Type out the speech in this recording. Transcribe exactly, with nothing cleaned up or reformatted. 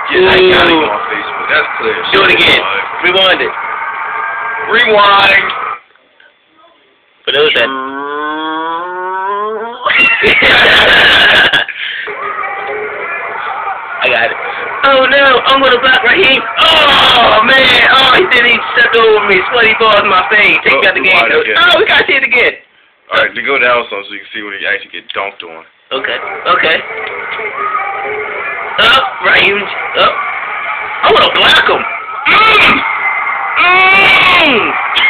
Yeah, I gotta go on Facebook. That's clear. Do it again. Rewind it. Rewind. For those that. I got it. Oh no, I'm gonna block Ryheem. Oh man, oh he didn't even step over me. Sweaty balls in my face. Take oh, out the game. Oh, we gotta see it again. Alright, to go down some so you can see when he actually get dunked on. Okay, okay. Oh, Ryheem. Oh. I wanna block him. Mmm! Mmm!